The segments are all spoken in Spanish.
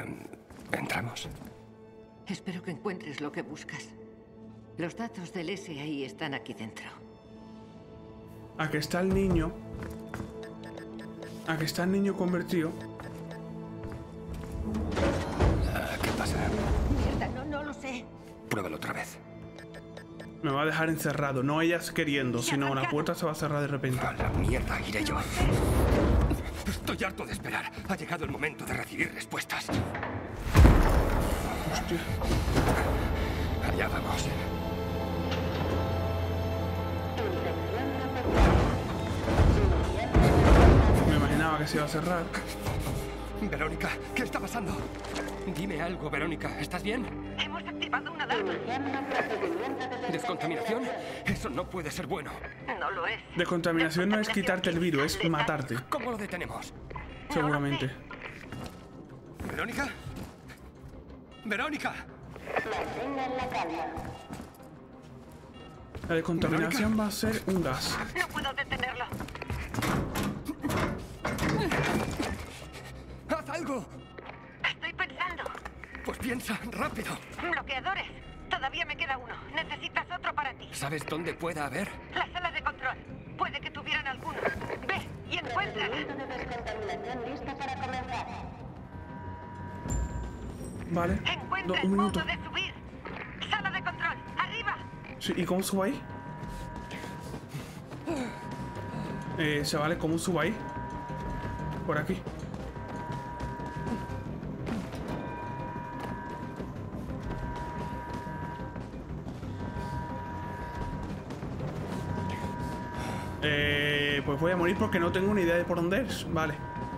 ¿Entramos? Espero que encuentres lo que buscas. Los datos del SAI están aquí dentro. Aquí está el niño. Aquí está el niño convertido. ¿Qué pasa? Mierda, no lo sé. Pruébalo otra vez. Me va a dejar encerrado. No ellas queriendo, sino la puerta se va a cerrar de repente. A la mierda iré yo. Estoy harto de esperar. Ha llegado el momento de recibir respuestas. Hostia. Allá vamos. Me imaginaba que se iba a cerrar. Verónica, ¿qué está pasando? Dime algo, Verónica. ¿Estás bien? Hemos activado una alarma. ¿Descontaminación? Eso no puede ser bueno. No lo es. Descontaminación no es quitarte el virus, es matarte. ¿Cómo lo detenemos? Seguramente. ¿Verónica? ¡Verónica! La descontaminación va a ser un gas. No puedo detenerlo. ¡Haz algo! Estoy pensando. Pues piensa, rápido. Bloqueadores. Todavía me queda uno. Necesitas otro para ti. ¿Sabes dónde pueda haber? La sala de control. Puede que tuvieran alguno. Ve y encuéntrala. Vale. Encuentra el Un minuto. modo de subir. Sala de control. Arriba. Sí, ¿y cómo subo ahí? Se vale, ¿cómo subo ahí? Por aquí. Pues voy a morir porque no tengo ni idea de por dónde es. Vale.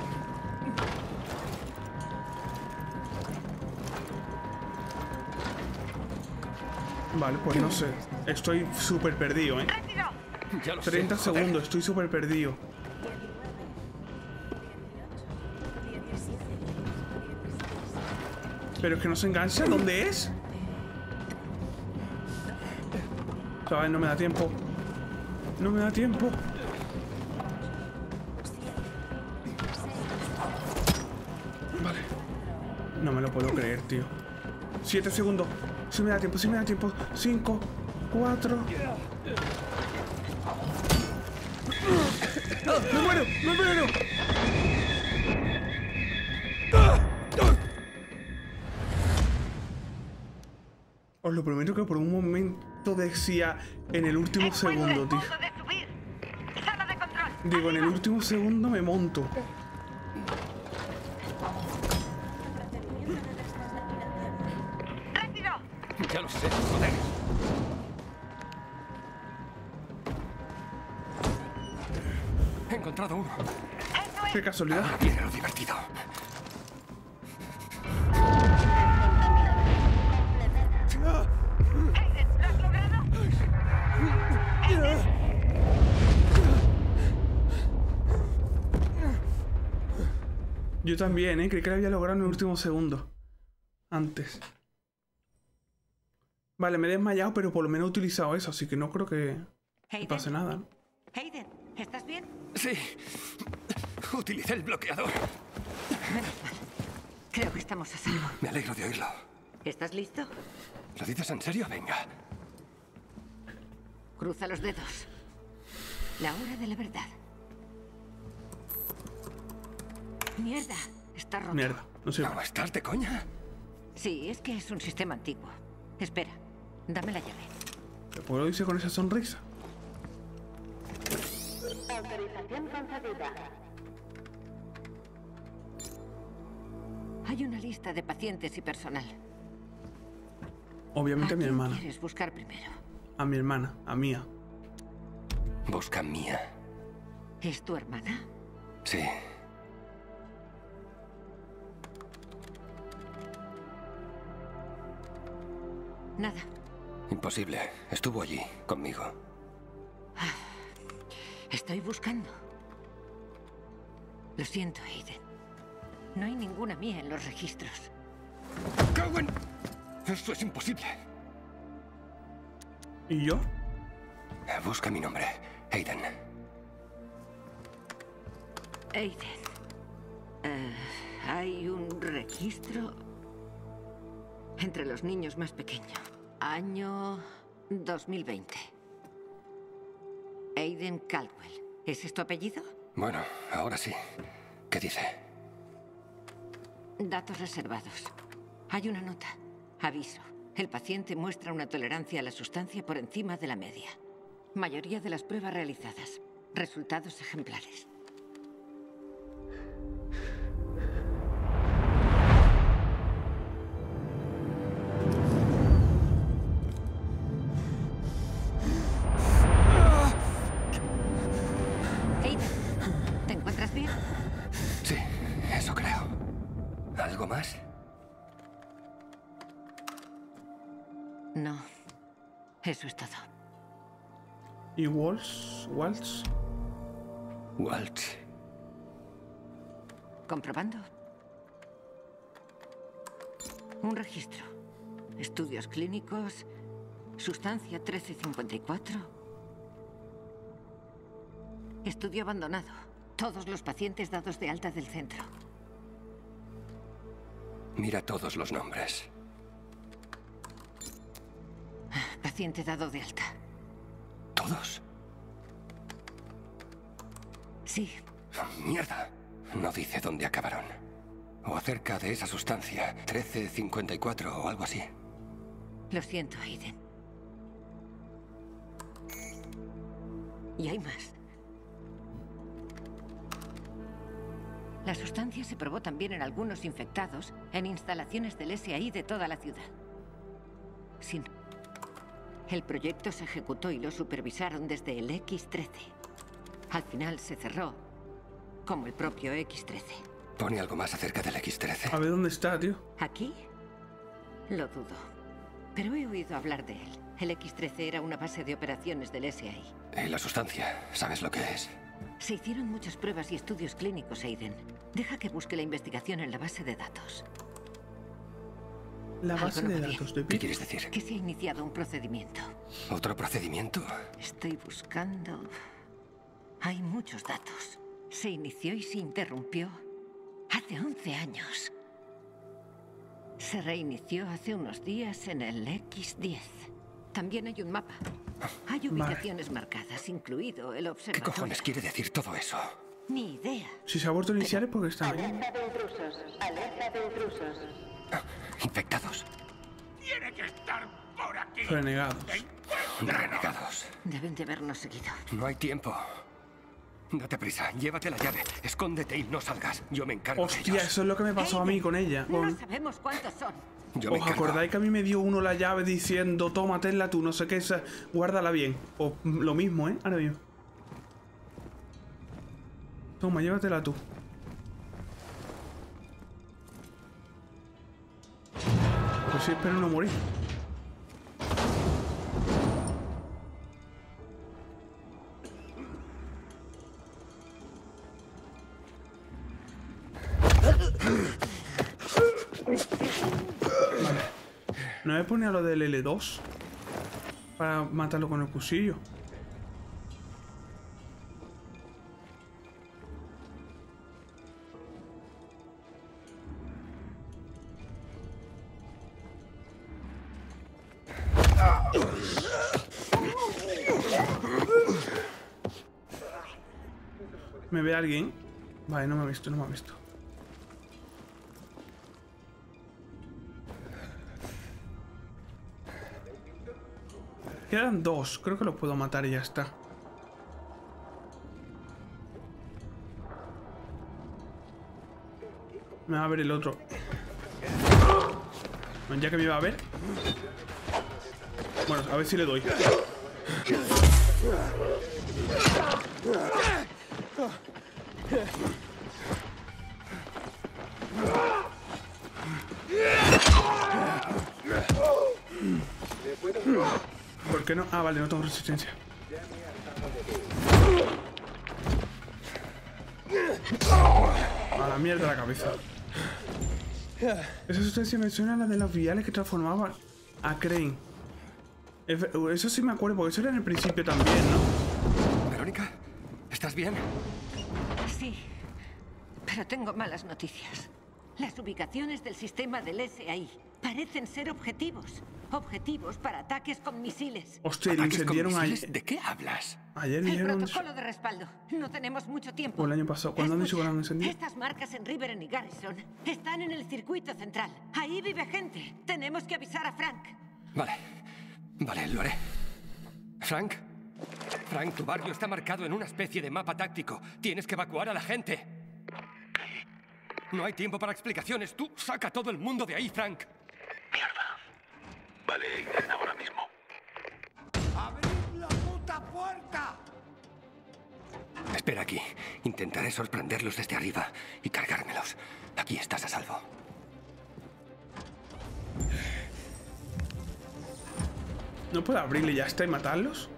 Vale, pues no sé. Estoy súper perdido, ¿eh? Ya lo sé, 30 joder. segundos, estoy súper perdido. Pero es que no se engancha. ¿Dónde es? ¿Sabes? No me da tiempo. No me da tiempo. Vale. No me lo puedo creer, tío. 7 segundos. Sí me da tiempo, sí me da tiempo. 5, 4. ¡Me muero! ¡Me muero! Os lo prometo que por un momento decía en el último segundo, tío. Modo de subir. Sala de control. Digo, en el último segundo me monto. ¡Rápido! Ya lo sé, joder. He encontrado uno. ¡Eso es! Qué casualidad. Ahora viene lo divertido. Hayden, ¿lo has logrado? Yo también, creí que lo había logrado en el último segundo. Antes. Vale, me he desmayado, pero por lo menos he utilizado eso, así que no creo que pase nada. Hayden, ¿estás bien? Sí. Utilicé el bloqueador. Menos mal. Creo que estamos a salvo. Me alegro de oírlo. ¿Estás listo? ¿Lo dices en serio? Venga. Cruza los dedos. La hora de la verdad. Mierda, está roto. Mierda, no sé. ¿No estás de coña? Sí, es que es un sistema antiguo. Espera, dame la llave. ¿Por qué lo dice con esa sonrisa? Autorización concedida. Hay una lista de pacientes y personal. Obviamente a mi quién hermana. ¿Quieres buscar primero? A mi hermana, a Mía. Busca mía. ¿Es tu hermana? Sí. Nada. Imposible. Estuvo allí, conmigo. Estoy buscando. Lo siento, Hayden. No hay ninguna mía en los registros. ¡Cago en! Eso es imposible. ¿Y yo? Busca mi nombre. Hayden. Hayden. Hay un registro. registro entre los niños más pequeños. Año 2020. Aiden Caldwell. ¿Ese es tu apellido? Bueno, ahora sí. ¿Qué dice? Datos reservados. Hay una nota. Aviso. El paciente muestra una tolerancia a la sustancia por encima de la media. Mayoría de las pruebas realizadas. Resultados ejemplares. Aiden, ¿te encuentras bien? Sí, eso creo. ¿Algo más? No. Eso es todo. ¿Y Waltz? ¿Waltz? Waltz. ¿Comprobando? Un registro. Estudios clínicos. Sustancia 1354. Estudio abandonado. Todos los pacientes dados de alta del centro. Mira todos los nombres. Paciente dado de alta. ¿Todos? Sí. ¡Mierda! No dice dónde acabaron. O acerca de esa sustancia, 1354 o algo así. Lo siento, Aiden. Y hay más. La sustancia se probó también en algunos infectados en instalaciones del SAI de toda la ciudad. Sin... El proyecto se ejecutó y lo supervisaron desde el X-13. Al final se cerró, como el propio X-13. ¿Pone algo más acerca del X-13? A ver dónde está, tío. ¿Aquí? Lo dudo. Pero he oído hablar de él. El X-13 era una base de operaciones del SAI. ¿Y la sustancia? ¿Sabes lo que es? Se hicieron muchas pruebas y estudios clínicos, Aiden. Deja que busque la investigación en la base de datos. La base Algo no de va bien. datos de ¿Qué Pete. quieres decir? Que se ha iniciado un procedimiento. ¿Otro procedimiento? Estoy buscando... Hay muchos datos. Se inició y se interrumpió hace 11 años. Se reinició hace unos días en el X-10. También hay un mapa. Hay ubicaciones marcadas, incluido el ¿Qué observatorio. cojones quiere decir todo eso? Ni idea. Si se ha vuelto a iniciar es porque está bien. Alerta de intrusos. Alerta de intrusos. ¿Infectados? Tiene que estar por aquí. Renegados. Renegados. Deben de habernos seguido. No hay tiempo. Date prisa, llévate la llave. Escóndete y no salgas. Yo me encargo de Hostia, ellos. eso es lo que me pasó a mí con ella. No Con... sabemos cuántos son. Yo me ¿Os encargo. acordáis que a mí me dio uno la llave diciendo tómatela tú, no sé qué, esa, guárdala bien? O lo mismo, ¿eh? Ahora mismo. Toma, llévatela tú. Pues sí, espero no morir. Vale. No me pone a lo del L2 para matarlo con el cuchillo. ¿Me ve alguien? Vale, no me ha visto, no me ha visto. Quedan dos, creo que los puedo matar y ya está. Me va a ver el otro. Bueno, ya que me va a ver. Bueno, a ver si le doy. ¿Por qué no? Ah, vale, no tengo resistencia. A la mierda la cabeza. Esa sustancia me suena a la de los viales que transformaban a Crane. Eso sí me acuerdo, porque eso era en el principio también, ¿no? ¿Verónica? ¿Estás bien? Sí, pero tengo malas noticias. Las ubicaciones del sistema del SAI parecen ser objetivos. Objetivos para ataques con misiles. Hostia, ¿Ataques con incendiaron misiles? ayer. ¿De qué hablas? Ayer El dijeron. protocolo de respaldo. No tenemos mucho tiempo. O el año pasado. ¿Cuándo han dicho que lo han encendido? Estas marcas en Riveren y Garrison están en el circuito central. Ahí vive gente. Tenemos que avisar a Frank. Vale, lo haré. Frank, tu barrio está marcado en una especie de mapa táctico. Tienes que evacuar a la gente. No hay tiempo para explicaciones. Tú saca a todo el mundo de ahí, Frank. Mierda. Vale, Aiden, ahora mismo. ¡Abrid la puta puerta! Espera aquí. Intentaré sorprenderlos desde arriba y cargármelos. Aquí estás a salvo. ¿No puedo abrirle ya está y matarlos?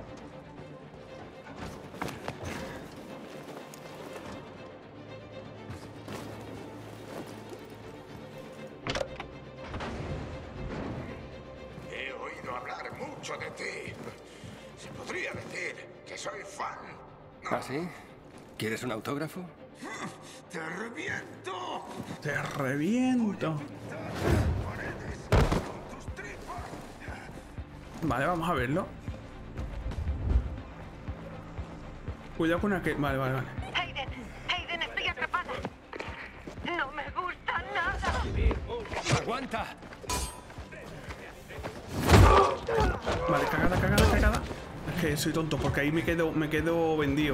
He oído hablar mucho de ti. Se podría decir que soy fan. ¿Ah, sí? ¿Quieres un autógrafo? ¡Te reviento! ¡Te reviento! Vale, vamos a verlo. Cuidado con aquel. Vale. Aiden, estoy atrapada. No me gusta nada. ¡Aguanta! Vale, cagada. Es que soy tonto porque ahí me quedo vendido.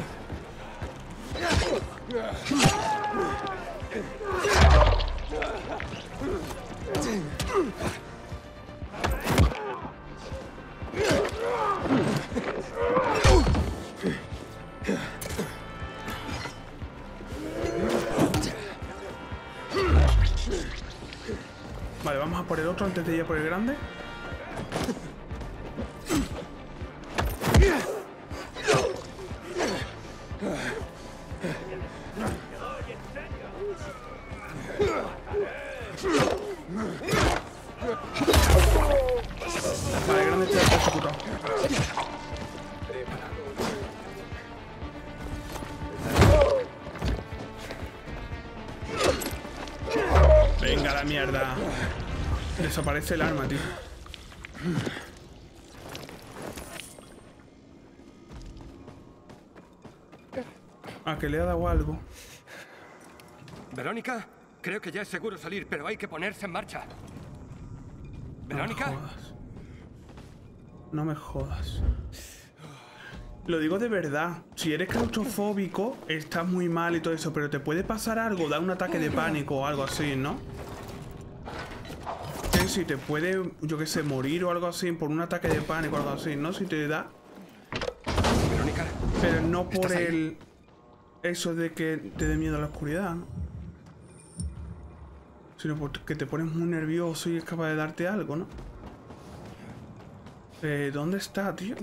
Vale, vamos a por el otro antes de ir a por el grande. Vale, grande está ejecutado. Venga, la mierda. Desaparece el arma, tío. ¿A que le ha dado algo? ¿Verónica? Creo que ya es seguro salir, pero hay que ponerse en marcha. ¿Verónica? No me jodas. Lo digo de verdad. Si eres claustrofóbico, estás muy mal y todo eso, pero te puede pasar algo, dar un ataque de pánico o algo así, ¿no? Si te puede, yo qué sé, morir o algo así por un ataque de pánico o algo así, ¿no? Si te da. Verónica. Pero no por el... Eso de que te dé miedo a la oscuridad, ¿no? Sino porque te pones muy nervioso y es capaz de darte algo, ¿no? ¿Dónde está, tío?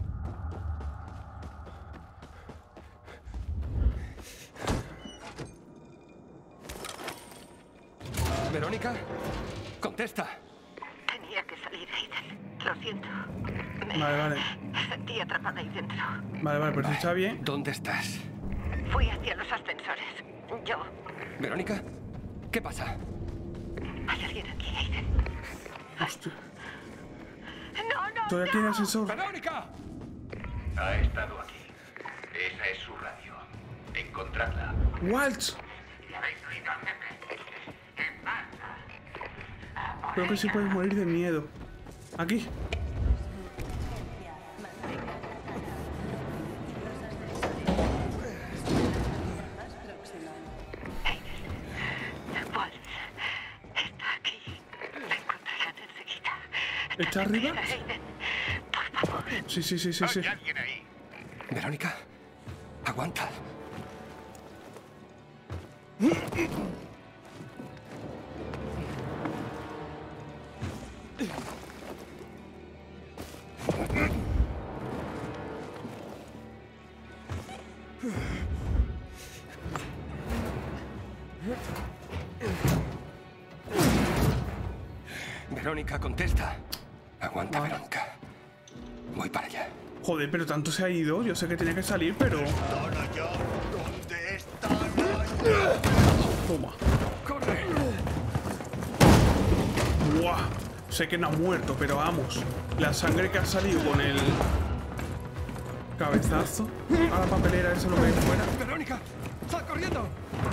¿Verónica? ¡Contesta! Tenía que salir, Aiden. Lo siento. Vale. Me sentí atrapada ahí dentro. Vale, pero si está bien. ¿Dónde estás? Fui hacia los ascensores. Yo... ¿Verónica? ¿Qué pasa? Hay alguien aquí, Aiden. Hostia. ¡No! Estoy aquí en el ascensor. ¡Verónica! Ha estado aquí. Esa es su radio. Encontradla. ¡Waltz! Creo que sí puedes morir de miedo. Aquí. Está aquí. La encontrarán enseguida. ¿Está arriba? Por favor. Sí. ¿Hay alguien ahí? Verónica, aguanta. Verónica, contesta. Aguanta, Verónica. Voy para allá. Joder, pero tanto se ha ido. Yo sé que tenía que salir, pero... ¿Dónde están? Toma. ¡Corre! ¡Corre! ¡Buah! Sé que no ha muerto, pero vamos. La sangre que ha salido con el cabezazo a la papelera, eso lo ve fuera. ¡Verónica! ¡Sal corriendo!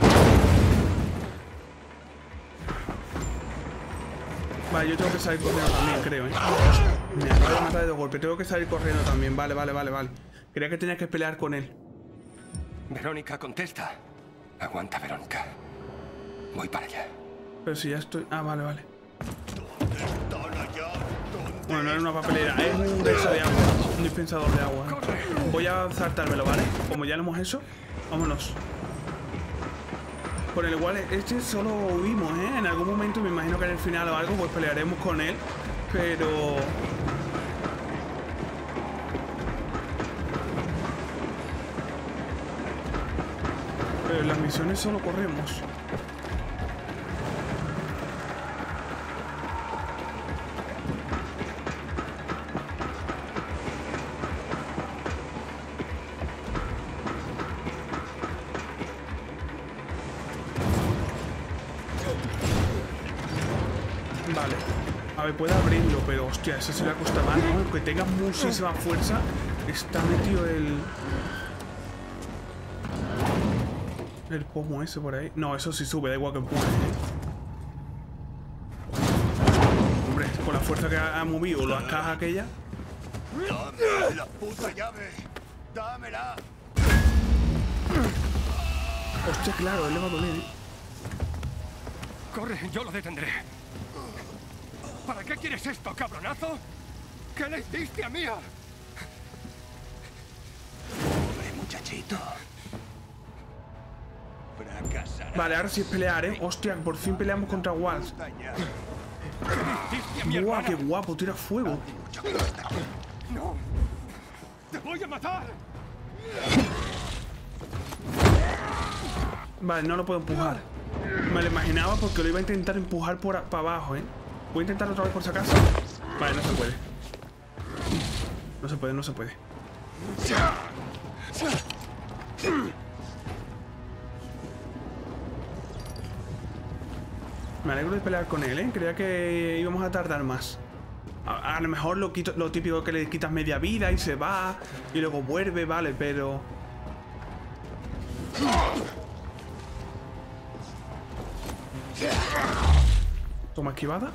Vale, yo tengo que salir corriendo también, creo, ¿eh? Me acabo de matar de golpe. Tengo que salir corriendo también. Vale. Creía que tenía que pelear con él. Verónica, contesta. Aguanta, Verónica. Voy para allá. Pero si ya estoy... Ah, vale. ¿Dónde están allá? ¿Dónde? Bueno, no es una papelera, es un de eso de agua. Un dispensador de agua. Voy a saltármelo, ¿vale? Como ya lo hemos hecho, vámonos. Por el igual, este solo huimos, ¿eh? En algún momento, me imagino que en el final o algo, pues pelearemos con él. Pero... en las misiones solo corremos. Vale. A ver, puede abrirlo, pero hostia, eso se le cuesta más, ¿no? Aunque tenga muchísima fuerza, está metido el pomo ese por ahí. No, eso sí sube, da igual que empuje, ¿eh? Hombre, con la fuerza que ha movido las cajas aquellas. ¡Dame la puta llave! ¡Dámela! Hostia, claro, él le va a doler, ¿eh? Corre, yo lo detendré. ¿Para qué quieres esto, cabronazo? ¿Qué le hiciste a Mía? Pobre muchachito. Fracasará. Vale, ahora sí es pelear, ¿eh? Hostia, por fin peleamos contra Waltz. ¿Qué le hiciste a mi ¡Guau, hermana? qué guapo! Tira fuego. ¡No! ¡Te voy a matar! Vale, no lo puedo empujar. Me lo imaginaba porque lo iba a intentar empujar para abajo, ¿eh? Voy a intentar otra vez por si acaso. Vale, no se puede. No se puede. Me alegro de pelear con él, ¿eh? Creía que íbamos a tardar más. A lo mejor lo típico que le quitas media vida y se va y luego vuelve, vale, pero... Toma esquivada.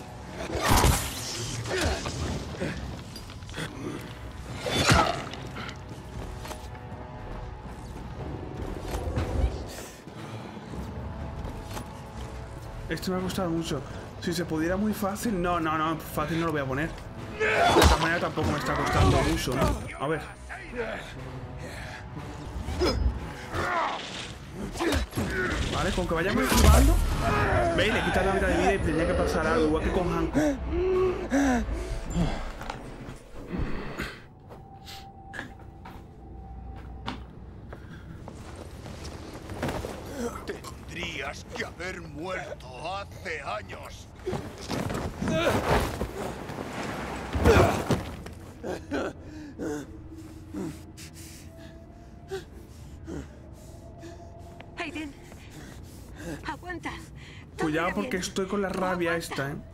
Esto me ha costado mucho. Si se pudiera muy fácil... No, fácil no lo voy a poner. De esta manera tampoco me está costando mucho, ¿no? A ver. Vale, con que vayamos esquivando. ¿Veis? Le quitan la mitad de vida y tenía que pasar algo, igual que con Hanko. Tendrías que haber muerto hace años. Aiden, aguanta. Todo Cuidado irá porque bien. estoy con la rabia esta, ¿eh?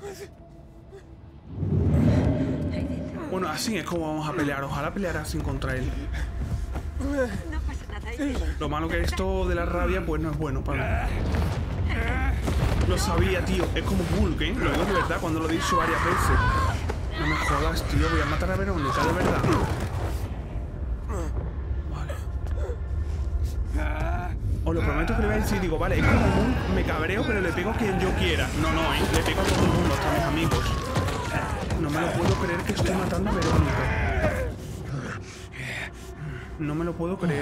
Aiden, Bueno, así es como vamos a pelear. Ojalá peleara sin contra él. no pasa nada, Aiden. Lo malo que esto de la rabia, pues no es bueno para mí. Lo sabía, tío. Es como Hulk, ¿eh? Lo digo de verdad cuando lo he dicho varias veces. No me jodas, tío. Voy a matar a Verónica, de verdad. Vale. Os lo prometo que le voy a decir. Digo, vale, es como Hulk. Me cabreo, pero le pego a quien yo quiera. No, ¿eh? Le pego a todo el mundo, hasta a mis amigos. No me lo puedo creer que estoy matando a Verónica. No me lo puedo creer.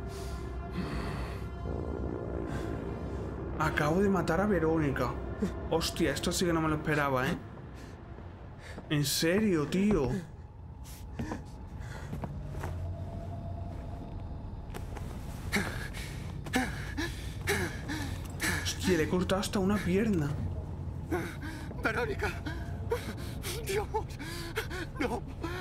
Acabo de matar a Verónica. Hostia, esto sí que no me lo esperaba, ¿eh? En serio, tío. Hostia, le he cortado hasta una pierna. ¡Verónica! ¡Dios! ¡No!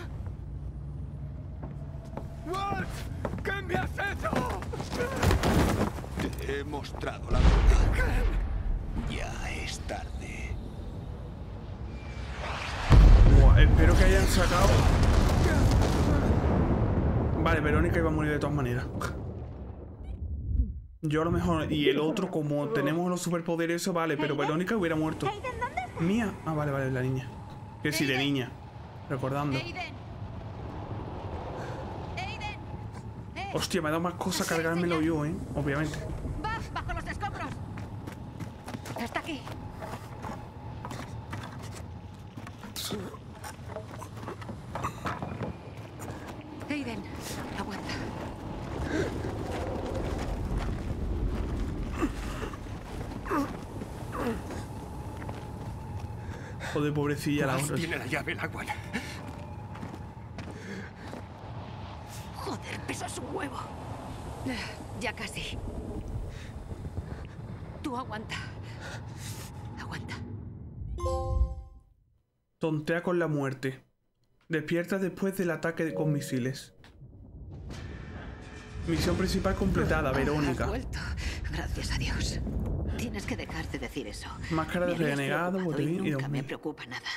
¡Walt! ¿Qué me has hecho? Te he mostrado la verdad. Ya es tarde. Buah, espero que hayan sacado... Vale, Verónica iba a morir de todas maneras. Yo a lo mejor... Y el otro, como tenemos los superpoderes, eso vale, pero Verónica hubiera muerto. Aiden, ¿dónde estás? Mía. Ah, vale, vale, la niña. Que sí, de niña. Recordando. Aiden. Aiden. Hostia, me ha dado más cosa cargármelo yo, obviamente. Va, bajo los escombros. Está aquí. Aiden, aguanta. Joder, pobrecilla la Waltz otra. tiene la llave, Lawan. Joder, pesas un huevo. Ya casi. Tú aguanta. Aguanta. Tontea con la muerte. Despierta después del ataque con misiles. Misión principal completada, Has Verónica. vuelto. Gracias a Dios. Tienes que dejar de decir eso. Máscara de Me habías renegado, preocupado y botín y nunca me 2000. preocupa nada.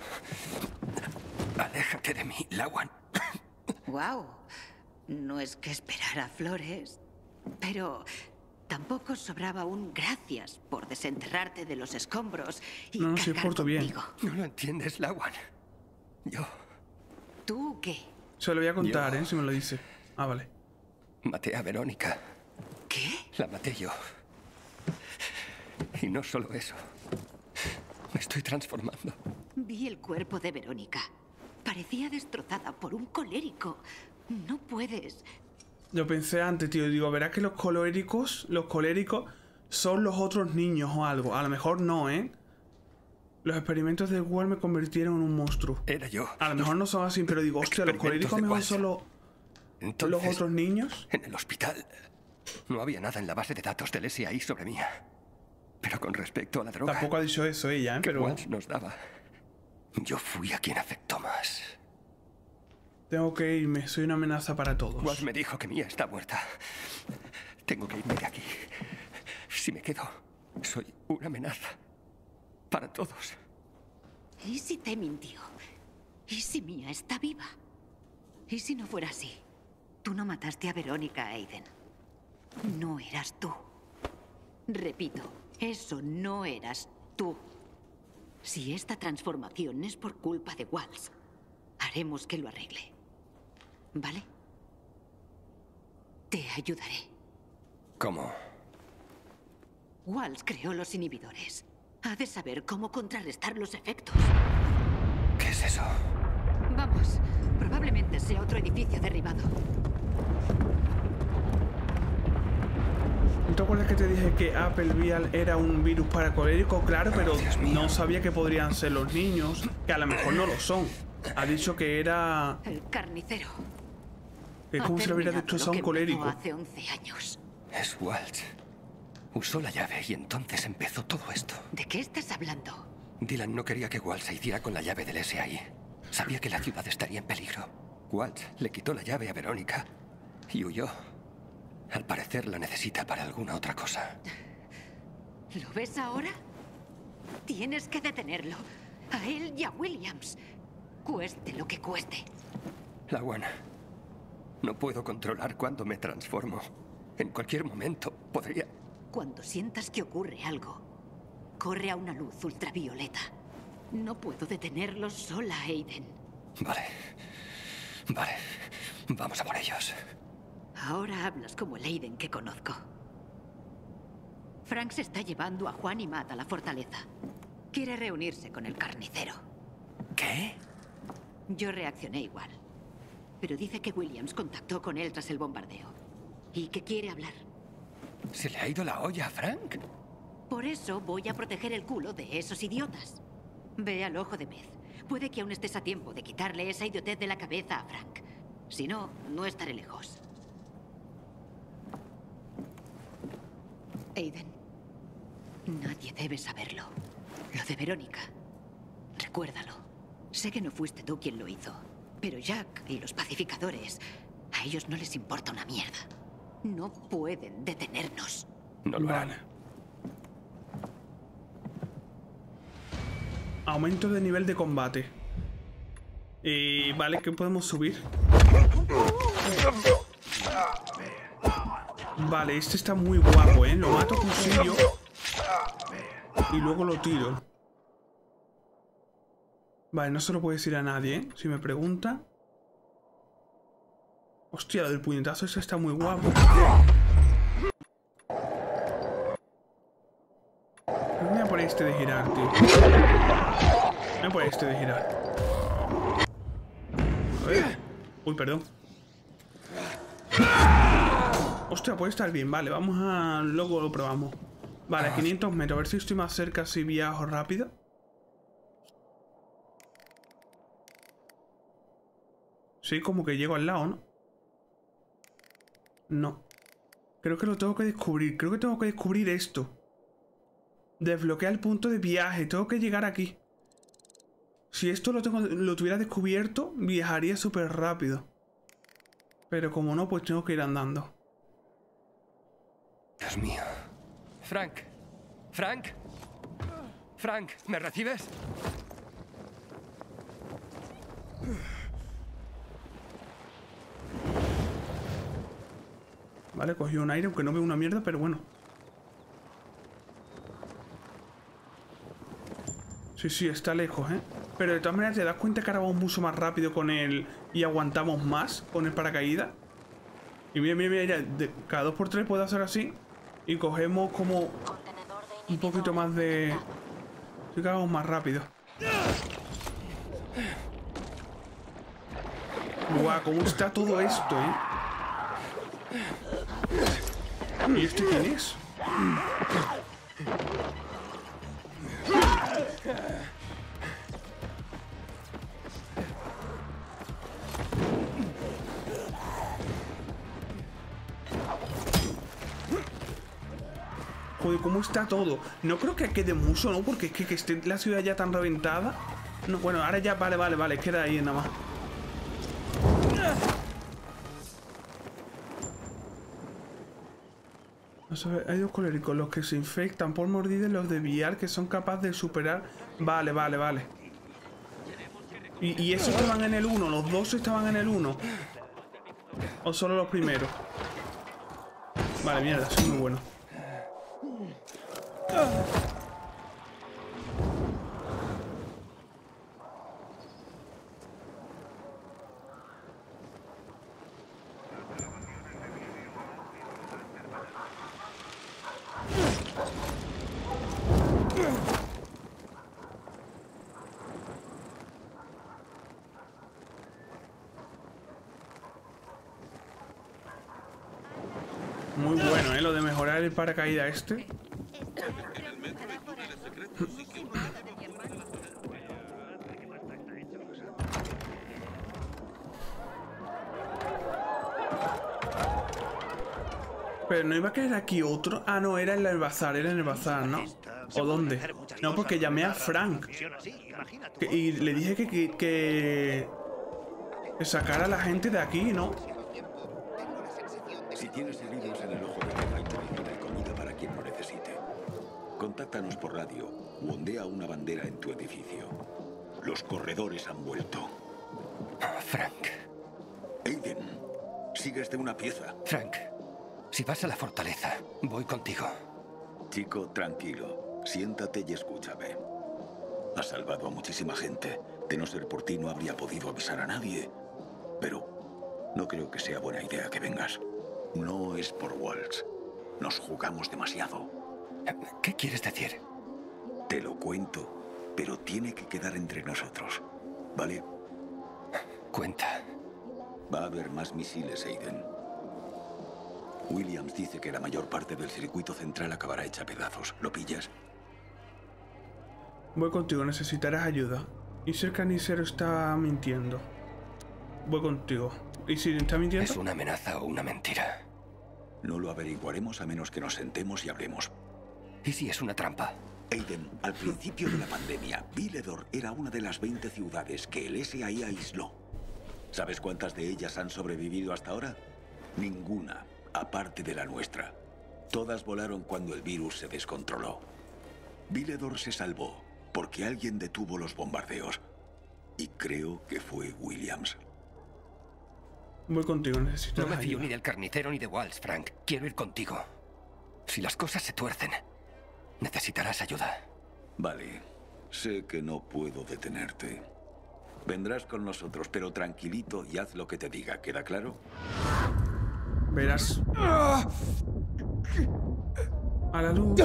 Aléjate de mí, Lawan. Wow. No es que esperara flores, pero tampoco sobraba un gracias por desenterrarte de los escombros y No, si cargar porto bien. contigo. No lo entiendes, Lawan. Yo ¿Tú qué? Se lo voy a contar, si me lo dice. Ah, vale. maté a Verónica. ¿Qué? La maté yo. Y no solo eso. Me estoy transformando. Vi el cuerpo de Verónica. Parecía destrozada por un colérico. No puedes. Yo pensé antes, tío, digo, verás que los coléricos son los otros niños o algo. A lo mejor no, Los experimentos de Walt me convirtieron en un monstruo. Era yo. A lo mejor no son así, pero digo, hostia, los experimentos coléricos de mejor Waltz. son los Entonces, otros niños. en el hospital no había nada en la base de datos del SAI sobre mí. Pero con respecto a la droga Tampoco ha dicho eso ella, que pero Waltz nos daba, yo fui a quien afectó más. tengo que irme, soy una amenaza para todos. Waltz me dijo que Mia está muerta. Tengo que irme de aquí. Si me quedo, soy una amenaza para todos. ¿Y si te mintió? ¿Y si Mia está viva? ¿Y si no fuera así? Tú no mataste a Verónica, Aiden. No eras tú. Repito, eso no eras tú. Si esta transformación es por culpa de Waltz, haremos que lo arregle. ¿Vale? Te ayudaré. ¿Cómo? Waltz creó los inhibidores. Ha de saber cómo contrarrestar los efectos. ¿Qué es eso? Vamos, probablemente sea otro edificio derribado. ¿No te acuerdas que te dije que Apple Vial era un virus para coléricos? Claro, pero Dios mío. no sabía que podrían ser los niños, que a lo mejor no lo son. Ha dicho que era... El carnicero. Es Ha como si lo hubiera terminado dicho a un lo que colérico. empezó hace 11 años. Es Waltz. Usó la llave y entonces empezó todo esto. ¿De qué estás hablando? Dylan no quería que Waltz se hiciera con la llave del SAI. Sabía que la ciudad estaría en peligro. Waltz le quitó la llave a Verónica y huyó. Al parecer la necesita para alguna otra cosa. ¿Lo ves ahora? Tienes que detenerlo. A él y a Williams. Cueste lo que cueste. Lawan, no puedo controlar cuándo me transformo. En cualquier momento podría... Cuando sientas que ocurre algo, corre a una luz ultravioleta. No puedo detenerlo sola, Aiden. Vale. Vale. Vamos a por ellos. Ahora hablas como el Aiden que conozco. Frank se está llevando a Juan y Matt a la fortaleza. Quiere reunirse con el carnicero. ¿Qué? Yo reaccioné igual. Pero dice que Williams contactó con él tras el bombardeo. Y que quiere hablar. ¿Se le ha ido la olla a Frank? Por eso voy a proteger el culo de esos idiotas. Ve al ojo de pez. Puede que aún estés a tiempo de quitarle esa idiotez de la cabeza a Frank. Si no, no estaré lejos. Aiden, nadie debe saberlo. Lo de Verónica. Recuérdalo. Sé que no fuiste tú quien lo hizo. Pero Jack y los pacificadores, a ellos no les importa una mierda. No pueden detenernos. No lo harán. Vale. Aumento de nivel de combate. Vale, ¿qué podemos subir? Vale, este está muy guapo, ¿eh? Lo mato con cuchillo y luego lo tiro. Vale, no se lo puedo decir a nadie, ¿eh? Si me pregunta. Hostia, lo del puñetazo ese está muy guapo. Me voy a por este de girar, tío. Me voy a por este de girar. A ver. Uy, perdón. Hostia, puede estar bien. Vale, vamos a... Luego lo probamos. Vale, a 500 metros. A ver si estoy más cerca si viajo rápido. Sí, como que llego al lado, ¿no? No. Creo que lo tengo que descubrir. Creo que tengo que descubrir esto. Desbloquea el punto de viaje. Tengo que llegar aquí. Si esto lo tuviera descubierto, viajaría súper rápido. Pero como no, pues tengo que ir andando. Dios mío. Frank. Frank. Frank, ¿me recibes? Vale, cogí un aire, aunque no veo una mierda, pero bueno. Sí, sí, está lejos, ¿eh? Pero de todas maneras te das cuenta que ahora vamos mucho más rápido con él y aguantamos más con el paracaídas. Y mira, mira, mira, cada 2×3 puedo hacer así y cogemos como un poquito más de... Sí que vamos más rápido. Guau, cómo está todo esto, ¿eh? ¿Y este quién es? Joder, ¿cómo está todo? No creo que quede mucho, ¿no? Porque es que esté la ciudad ya tan reventada. No, bueno, ahora ya, vale, queda ahí nada más. Vamos a ver, hay dos coléricos, los que se infectan por mordidas y los de VR que son capaces de superar. Vale. ¿Y esos estaban en el 1? ¿Los dos estaban en el 1? ¿O solo los primeros? Vale, mierda, son muy buenos. Muy bueno, lo de mejorar el paracaídas este. Pero no iba a caer aquí otro. Ah, no, era en el bazar, ¿no? ¿O dónde? No, porque llamé a Frank. Y le dije que sacara a la gente de aquí, ¿no? Si tienes heridos en el ojo de la hay munición y comida para quien lo necesite. Contáctanos por radio o ondea una bandera en tu edificio. Los corredores han vuelto. Frank. Aiden, sigues de una pieza. Frank, si vas a la fortaleza, voy contigo. Chico, tranquilo. Siéntate y escúchame. Has salvado a muchísima gente. De no ser por ti no habría podido avisar a nadie. Pero no creo que sea buena idea que vengas. No es por Waltz. Nos jugamos demasiado. ¿Qué quieres decir? Te lo cuento, pero tiene que quedar entre nosotros, ¿vale? Cuenta. Va a haber más misiles, Aiden. Williams dice que la mayor parte del circuito central acabará hecha pedazos. ¿Lo pillas? Voy contigo, necesitarás ayuda. Y si el carnicero está mintiendo. Voy contigo. ¿Y si está mintiendo? ¿Es una amenaza o una mentira? No lo averiguaremos a menos que nos sentemos y hablemos. ¿Y si es una trampa? Aiden, al principio de la pandemia, Villedor era una de las 20 ciudades que el SAI aisló. ¿Sabes cuántas de ellas han sobrevivido hasta ahora? Ninguna, aparte de la nuestra. Todas volaron cuando el virus se descontroló. Villedor se salvó porque alguien detuvo los bombardeos. Y creo que fue Williams. Voy contigo, necesito No me fío ayuda. ni del carnicero ni de Walsh, Frank. Quiero ir contigo. Si las cosas se tuercen, necesitarás ayuda. Vale, sé que no puedo detenerte. Vendrás con nosotros, pero tranquilito y haz lo que te diga, ¿queda claro? Verás. A la luz.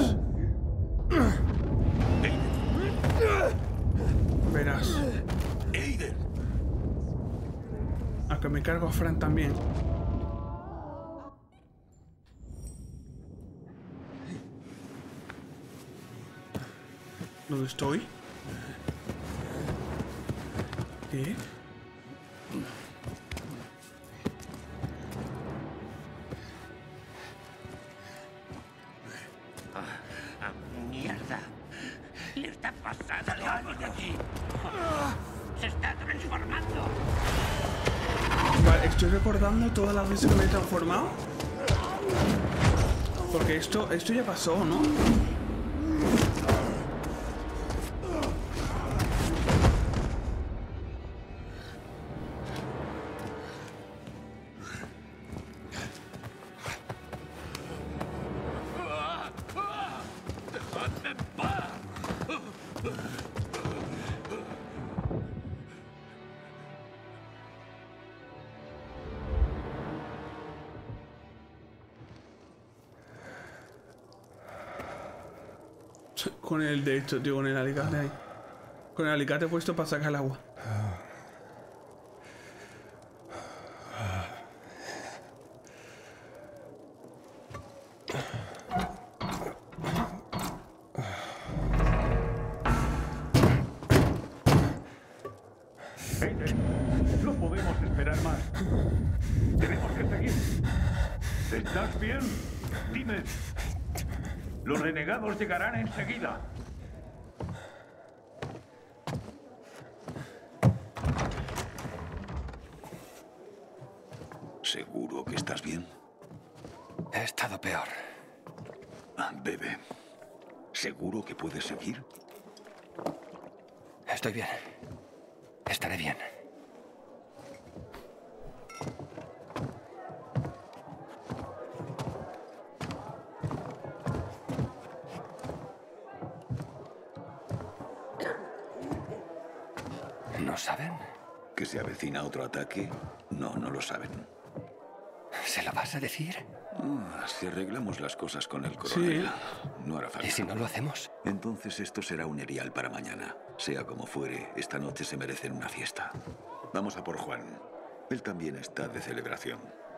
Verás. ¡Aiden! A que me cargo a Frank también. ¿Dónde estoy? ¿Qué? ¡Mierda! ¡Le está pasando algo de aquí! ¡Se está transformando! Vale, estoy recordando todas las veces que me he transformado. Porque esto ya pasó, ¿no? Con el de esto, tío, con el alicate ahí. Con el alicate puesto para sacar el agua. Aiden, no podemos esperar más. Tenemos que seguir. ¿Estás bien? Dime. Los renegados llegarán enseguida. ¿Seguro que estás bien? He estado peor. Bebe. ¿Seguro que puedes seguir? Estoy bien. Estaré bien. ¿No saben? ¿Que se avecina otro ataque? No, no lo saben. ¿Se lo vas a decir? Si arreglamos las cosas con el coronel, no hará falta. ¿Y si no lo hacemos? Entonces esto será un erial para mañana. Sea como fuere, esta noche se merecen una fiesta. Vamos a por Juan. Él también está de celebración.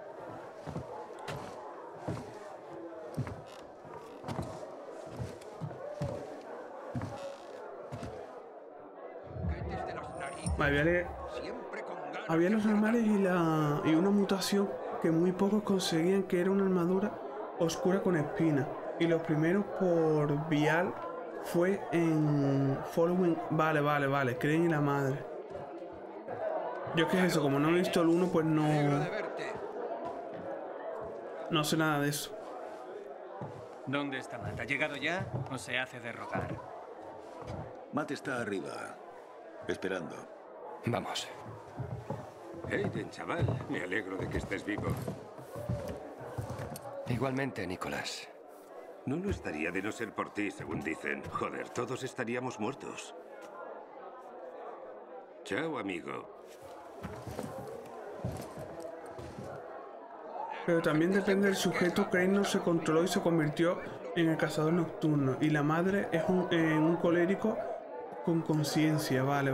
Vale, había los normales y una mutación que muy pocos conseguían, que era una armadura oscura con espinas. Y los primeros por Vial fue en Following. Vale, creen en la madre. Yo qué es eso, como no he visto el 1, pues no sé nada de eso. ¿Dónde está Matt? ¿Ha llegado ya o se hace de rogar? Matt está arriba, esperando. Vamos. Aiden, chaval, me alegro de que estés vivo. Igualmente, Nicolás. No lo estaría de no ser por ti, según dicen. Joder, todos estaríamos muertos. Chao, amigo. Pero también depende del sujeto. Crane no se controló y se convirtió en el cazador nocturno. Y la madre es un colérico con conciencia. Vale.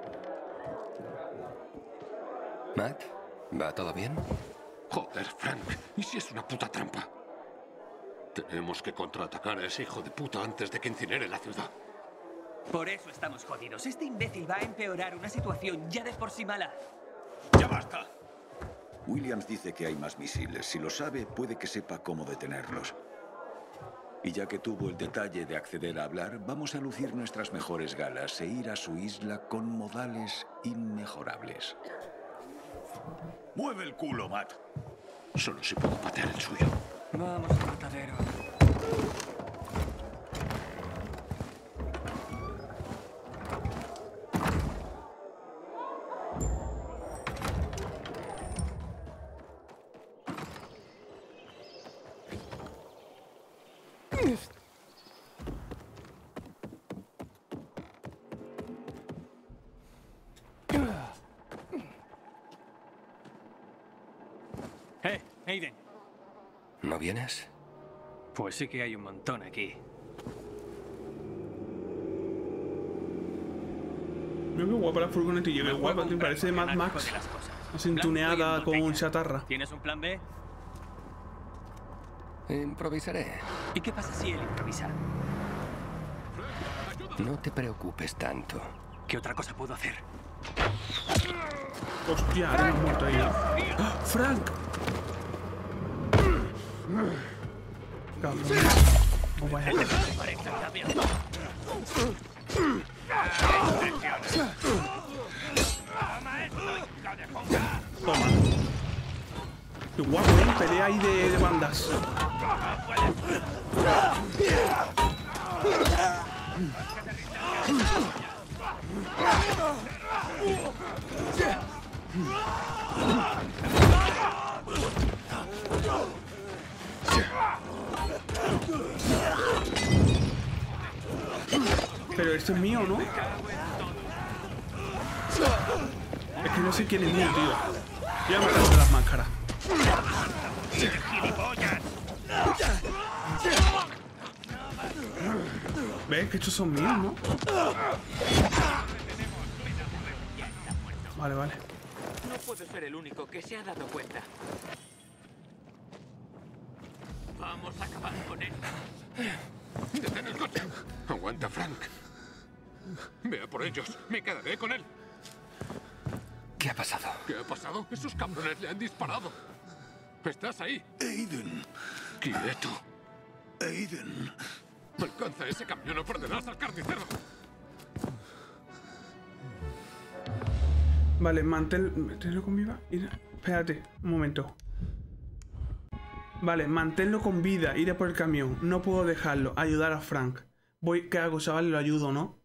Matt, ¿va todo bien? Joder, Frank, ¿y si es una puta trampa? Tenemos que contraatacar a ese hijo de puta antes de que incinere la ciudad. Por eso estamos jodidos. Este imbécil va a empeorar una situación ya de por sí mala. ¡Ya basta! Williams dice que hay más misiles. Si lo sabe, puede que sepa cómo detenerlos. Y ya que tuvo el detalle de acceder a hablar, vamos a lucir nuestras mejores galas e ir a su isla con modales inmejorables. ¡Mueve el culo, Matt! Solo si puedo patear el suyo. Vamos al matadero. Aiden. ¿No vienes? Pues sí que hay un montón aquí. Mira qué guapa la furgonetilla, qué guapa, te parece Mad Max. Así tuneada con un chatarra. ¿Tienes un plan B? Improvisaré. ¿Y qué pasa si él improvisa? No te preocupes tanto. ¿Qué otra cosa puedo hacer? Hostia, ahora me has muerto ahí. ¡Ah! ¡Frank! Cabrón. Oh, vaya. Toma. Qué guapo, ¿eh? Pelea ahí de bandas. Pero este es mío, ¿no? Es que no sé quién es mío, tío. Ya me agarro de las máscaras. ¿Ves que estos son míos, no? Vale, vale. No puedo ser el único que se ha dado cuenta. Vamos a acabar con él. ¡Detén el coche! Aguanta, Frank. Ve a por ellos. Me quedaré con él. ¿Qué ha pasado? ¿Qué ha pasado? Esos cabrones le han disparado. ¿Estás ahí? Aiden. Quieto. Aiden. Alcanza ese camión o perderás al carnicero. Vale, manténlo con vida. Espérate, un momento. Vale, manténlo con vida. Iré por el camión. No puedo dejarlo. Ayudar a Frank. ¿Qué hago, chavales? Lo ayudo, ¿no?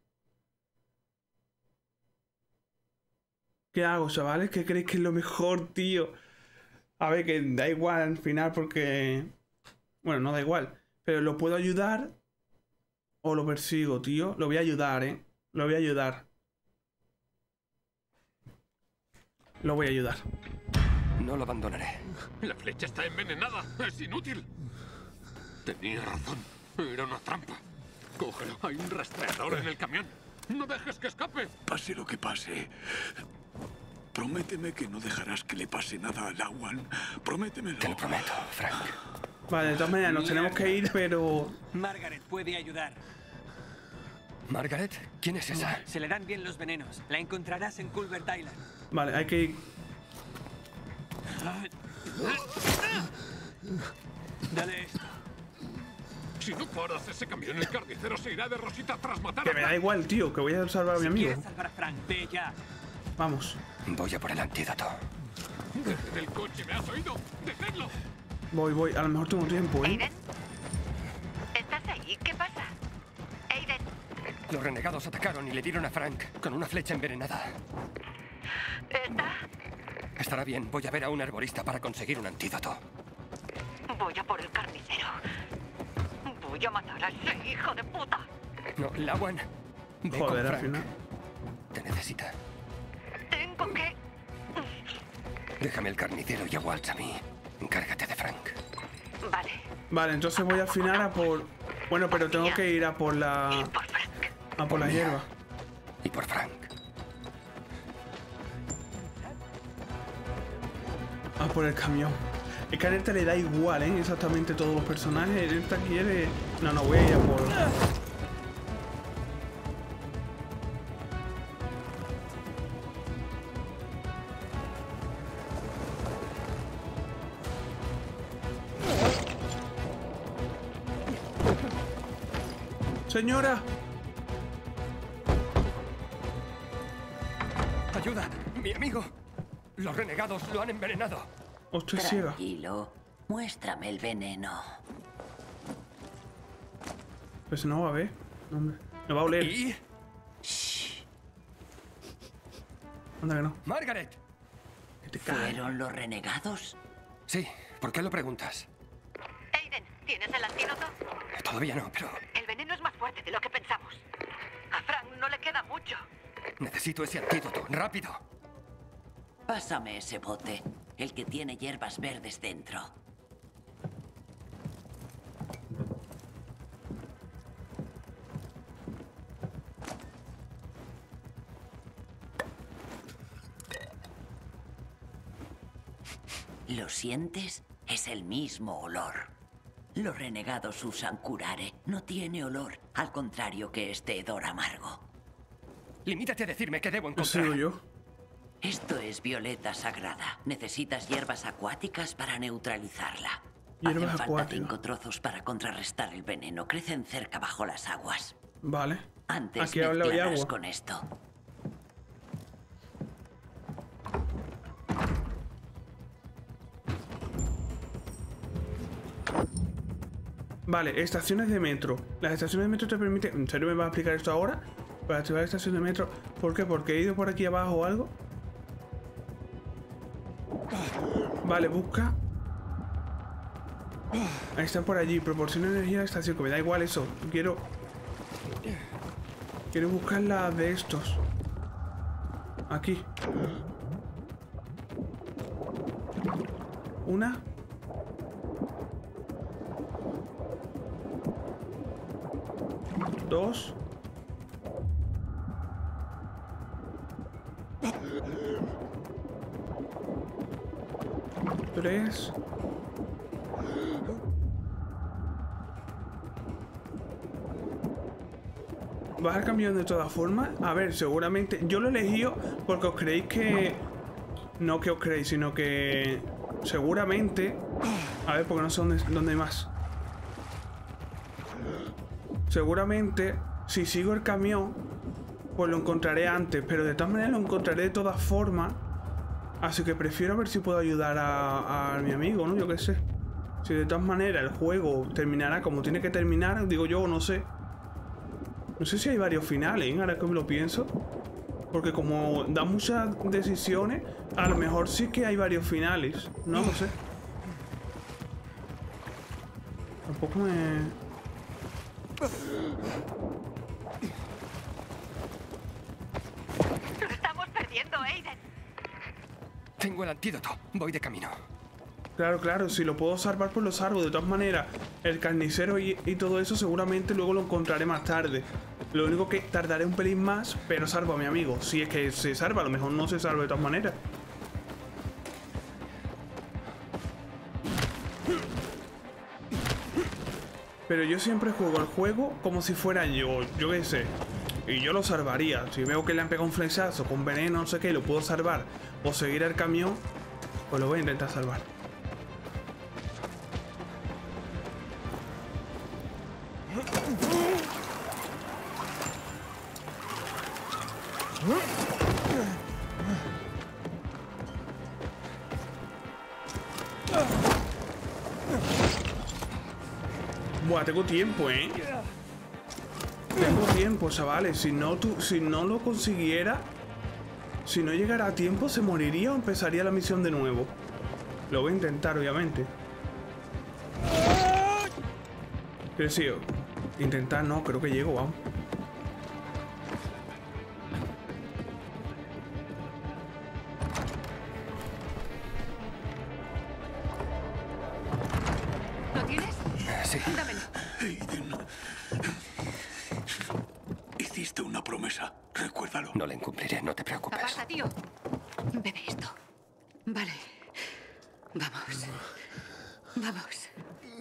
¿Qué hago, chavales? ¿Qué creéis que es lo mejor, tío? A ver, que da igual al final porque... Bueno, no da igual. Pero lo puedo ayudar o lo persigo, tío. Lo voy a ayudar, ¿eh? Lo voy a ayudar. Lo voy a ayudar. No lo abandonaré. La flecha está envenenada. Es inútil. Tenía razón. Era una trampa. Cógelo. Hay un rastreador en el camión. No dejes que escape. Pase lo que pase. Prométeme que no dejarás que le pase nada a Lawan. Prométemelo. Te lo prometo, Frank. Vale, de todas maneras nos tenemos que ir, pero... Margaret puede ayudar. ¿Margaret? ¿Quién es esa? Se le dan bien los venenos. La encontrarás en Culver Island. Vale, hay que ir... Dale esto. Si no paras ese camión, el carnicero se irá de rosita tras matar Que a me da Frank. igual, tío, que voy a salvar a mi amigo. ¿Quieres salvar a Frank? Ve ya. Vamos. Voy a por el antídoto. Detén el coche, ¿me has oído? ¡Deténlo! Voy. A lo mejor tengo tiempo, ¿eh? ¿Aiden? ¿Estás ahí? ¿Qué pasa? Aiden. Los renegados atacaron y le dieron a Frank con una flecha envenenada. Estará bien. Voy a ver a un herborista para conseguir un antídoto. Voy a por el carnicero. Voy a matar a ese hijo de puta. No, Lawan. Ve Joder, con al Frank. final. Te necesita. Tengo que... Déjame el carnicero y a Waltz a mí. Encárgate de Frank. Vale. Vale, entonces voy al final a por... Bueno, pero tengo que ir a por la... A por la hierba. Y por Frank. A por el camión. Es que a esta le da igual, ¿eh? Exactamente todos los personajes. Esta quiere... No, voy a ir a por... ¡Señora! ¡Ayuda! ¡Mi amigo! Los renegados lo han envenenado. Estoy ciega. Tranquilo. Muéstrame el veneno. Pues no va a ver. No, hombre. Me va a oler. ¿Y? Anda que no. ¡Margaret! ¿Fueron los renegados? Sí. ¿Por qué lo preguntas? Aiden, ¿Tienes el antídoto? Todavía no, pero El veneno es más fuerte de lo que pensamos. A Frank no le queda mucho. necesito ese antídoto. ¡Rápido! Pásame ese bote, el que tiene hierbas verdes dentro. ¿Lo sientes? Es el mismo olor. Los renegados usan curare. No tiene olor, al contrario que este hedor amargo. Limítate a decirme qué debo ¿He encontrar. sido yo? Esto es violeta sagrada. Necesitas hierbas acuáticas para neutralizarla. Hierbas Hacen falta acuáticas. 5 trozos para contrarrestar el veneno. Crecen cerca bajo las aguas. Vale. Antes Aquí hablo de mezclarás agua. con esto. Vale, estaciones de metro. Las estaciones de metro te permiten... ¿En serio me vas a explicar esto ahora? Para activar la estación de metro. ¿Por qué? ¿Porque he ido por aquí abajo o algo? Vale, busca. Ahí están por allí. Proporciona energía a la estación. Que me da igual eso. Quiero buscar la de estos. Aquí. Una. Dos. Tres. ¿Vas al camión de todas formas? A ver, seguramente... Yo lo he elegido porque os creéis que... No que os creéis, sino que... Seguramente... A ver, porque no sé dónde hay más. Seguramente, si sigo el camión, pues lo encontraré antes. Pero de todas maneras lo encontraré de todas formas. Así que prefiero ver si puedo ayudar a mi amigo, ¿no? Yo qué sé. Si de todas maneras el juego terminará como tiene que terminar, digo yo, no sé. No sé si hay varios finales, ¿eh? Ahora que me lo pienso. Porque como da muchas decisiones, a lo mejor sí que hay varios finales. No lo sé. Tampoco me... ¡Lo estamos perdiendo, Aiden! Tengo el antídoto. Voy de camino. Claro, claro, si lo puedo salvar, pues lo salvo. De todas maneras, el carnicero y todo eso seguramente luego lo encontraré más tarde. Lo único que tardaré un pelín más, pero salvo a mi amigo. Si es que se salva, a lo mejor no se salva de todas maneras. Pero yo siempre juego el juego como si fuera yo qué sé. Y yo lo salvaría. Si veo que le han pegado un flechazo con veneno, no sé qué, y lo puedo salvar o seguir al camión, pues lo voy a intentar salvar. Buah, tengo tiempo, ¿eh? Tengo tiempo, chavales. Si no lo consiguiera, si no llegara a tiempo, se moriría o empezaría la misión de nuevo. Lo voy a intentar, obviamente. Pero sí, intentar no, creo que llego, vamos. ¿Lo tienes? Sí. Dámelo. Aiden. Hiciste una promesa. Recuérdalo. No la incumpliré, no te preocupes. Aparta, tío. Bebe esto. Vale. Vamos. Vamos.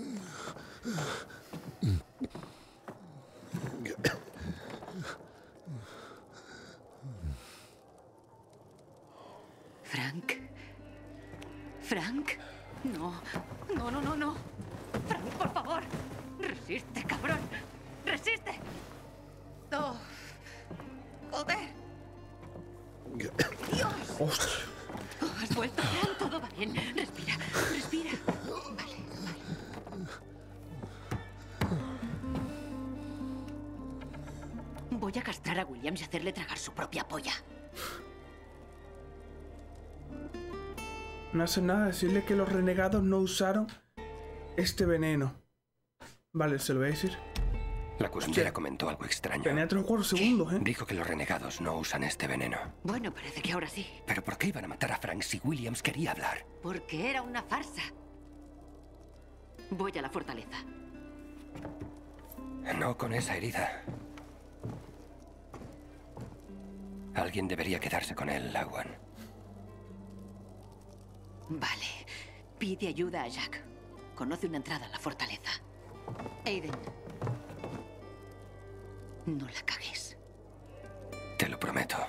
Frank. Frank. No. No, no, no, no. Frank, por favor. Resiste, cabrón. Resiste. Oh. Joder. Dios. Ostras. Oh, has vuelto, Frank. Todo va bien. Respira. Respira. Vale, vale. Voy a castrar a Williams y hacerle tragar su propia polla. No hace nada decirle que los renegados no usaron este veneno. Vale, se lo voy a decir. La curandera comentó algo extraño. Tenía 3 o 4 segundos, ¿eh? Dijo que los renegados no usan este veneno. Bueno, parece que ahora sí. ¿Pero por qué iban a matar a Frank si Williams quería hablar? Porque era una farsa. Voy a la fortaleza. No con esa herida. Alguien debería quedarse con él, Lawan. Vale. Pide ayuda a Jack. Conoce una entrada a la fortaleza. Aiden. No la cagues. Te lo prometo.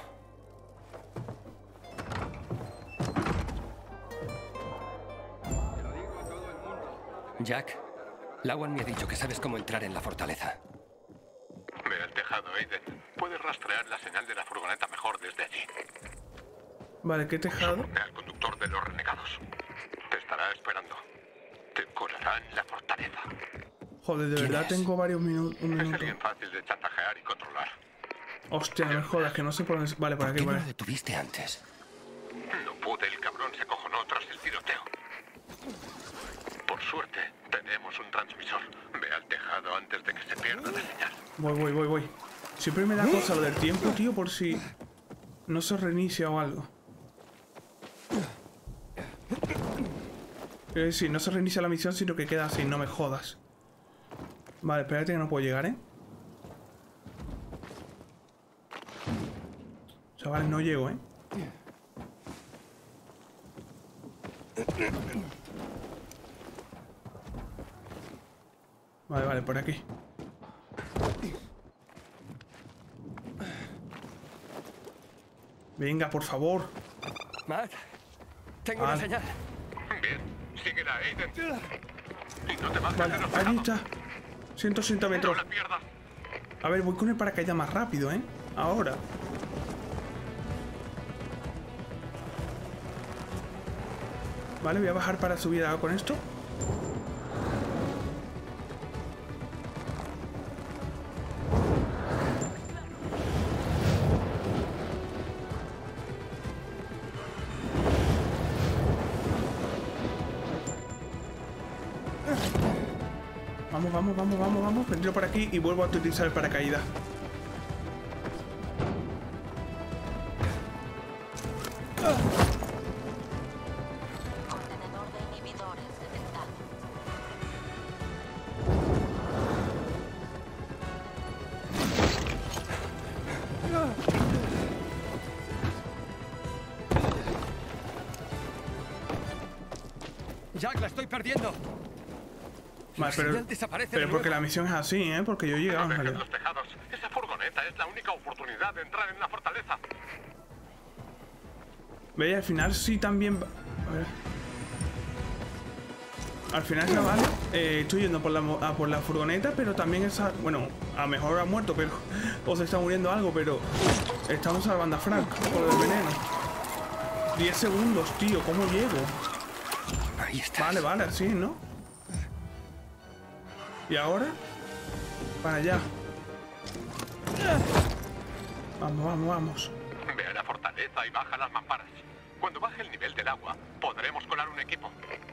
Jack, Lawan me ha dicho que sabes cómo entrar en la fortaleza. Ve al tejado, Aiden. Puedes rastrear la señal de la furgoneta mejor desde allí. Vale, ¿qué tejado? Ve al conductor de los renegados. Te estará esperando. Te colará en la fortaleza. Joder, de verdad tengo varios minutos. Un Es minuto. alguien fácil de chantajear y controlar. Hostia, no me jodas, que no sé por dónde. Vale, por aquí, ¿Por qué no vale. lo detuviste antes? No pude, el cabrón se acojonó tras el tiroteo. Por suerte, tenemos un transmisor. Ve al tejado antes de que se pierda la señal. Voy. Siempre me da cosa lo del tiempo, tío, por si no se reinicia o algo. Quiero decir, no se reinicia la misión, sino que queda así, no me jodas. Vale, espérate que no puedo llegar, ¿eh? Chavales, no llego, ¿eh? Vale, por aquí. Venga, por favor. Matt, tengo una señal. Bien, síguela, Aiden. Y no te bajes Vale, de los allí tejados. está. 160 metros. No la pierdas. A ver, voy con el paracaídas más rápido, ¿eh? Ahora. Vale, voy a bajar para subir ahora con esto. Vamos. Me tiro por aquí y vuelvo a utilizar el paracaídas. Contenedor de inhibidores detectado. Jack, la estoy perdiendo. Vale, pero porque la misión es así, ¿eh? Porque yo he llegado en realidad. Los tejados. Esa furgoneta es la única oportunidad de entrar en la fortaleza. Veis, al final sí también... A ver. Al final, chaval, estoy yendo por la furgoneta, pero también esa... Bueno, a lo mejor ha muerto, pero... O se está muriendo algo, pero... Estamos salvando a Frank por el veneno. 10 segundos, tío, ¿cómo llego? Ahí está. Vale, así, ¿no? ¿Y ahora? Para allá. Vamos. Ve a la fortaleza y baja las mamparas. Cuando baje el nivel del agua, podremos colar un equipo.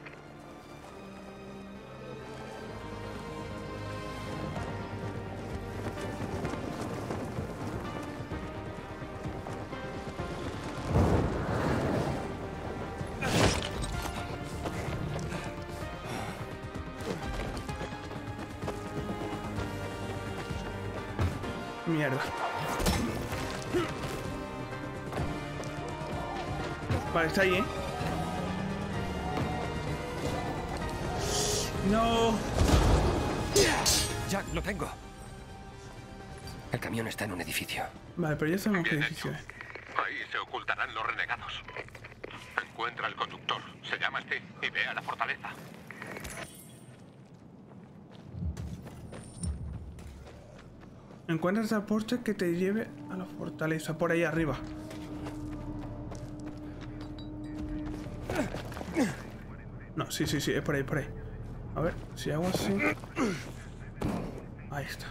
Mierda. Vale, está ahí, ¿eh? No. Jack, lo tengo. El camión está en un edificio. Vale, pero ya sabemos qué Bien edificio es. Ahí se ocultarán los renegados. Encuentra al conductor. Se llama Steve y ve a la fortaleza. Encuentra el transporte que te lleve a la fortaleza, por ahí arriba. No, sí, es por ahí. A ver, si hago así... Ahí está.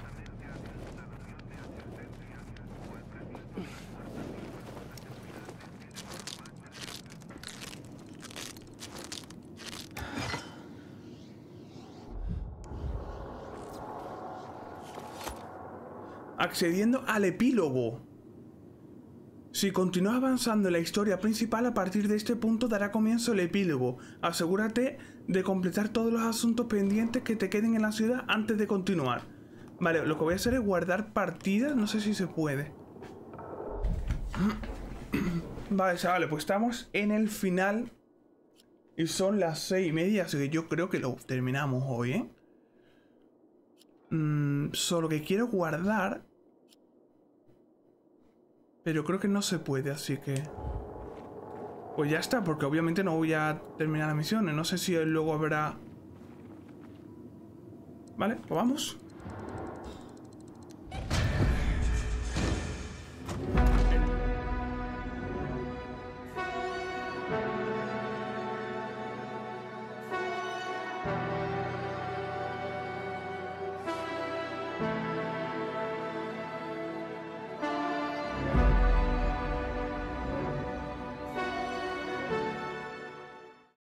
accediendo al epílogo. Si continúas avanzando en la historia principal, a partir de este punto dará comienzo el epílogo. Asegúrate de completar todos los asuntos pendientes que te queden en la ciudad antes de continuar. Vale, lo que voy a hacer es guardar partidas. No sé si se puede. Vale, chavales, pues estamos en el final. Y son las 6:30, así que yo creo que lo terminamos hoy, ¿eh? Solo que quiero guardar... Pero creo que no se puede, así que... Pues ya está, porque obviamente no voy a terminar las misiones. No sé si luego habrá... Vale, pues vamos.